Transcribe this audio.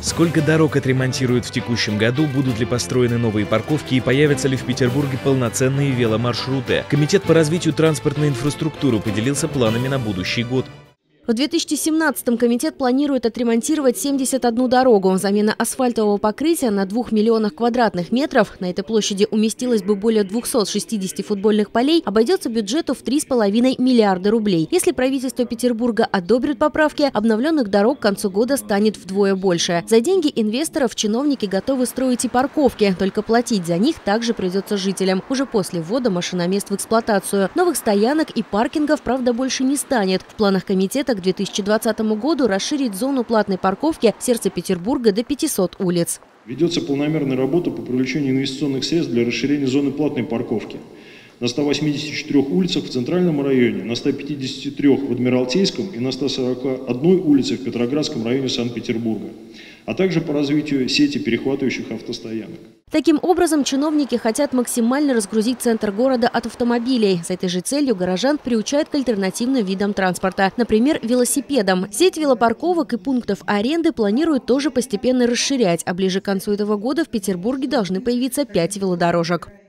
Сколько дорог отремонтируют в текущем году, будут ли построены новые парковки и появятся ли в Петербурге полноценные веломаршруты? Комитет по развитию транспортной инфраструктуры поделился планами на будущий год. В 2017-м комитет планирует отремонтировать 71 дорогу. Замена асфальтового покрытия на 2 миллионах квадратных метров, на этой площади уместилось бы более 260 футбольных полей, обойдется бюджету в 3,5 миллиарда рублей. Если правительство Петербурга одобрит поправки, обновленных дорог к концу года станет вдвое больше. За деньги инвесторов чиновники готовы строить и парковки, только платить за них также придется жителям. Уже после ввода машиномест в эксплуатацию. Новых стоянок и паркингов, правда, больше не станет. В планах комитета к 2020 году расширить зону платной парковки в сердце Петербурга до 500 улиц. Ведется полномерная работа по привлечению инвестиционных средств для расширения зоны платной парковки на 184 улицах в Центральном районе, на 153 в Адмиралтейском и на 141 улице в Петроградском районе Санкт-Петербурга, а также по развитию сети перехватывающих автостоянок. Таким образом, чиновники хотят максимально разгрузить центр города от автомобилей. С этой же целью горожан приучают к альтернативным видам транспорта, например, велосипедам. Сеть велопарковок и пунктов аренды планируют тоже постепенно расширять, а ближе к концу этого года в Петербурге должны появиться 5 велодорожек.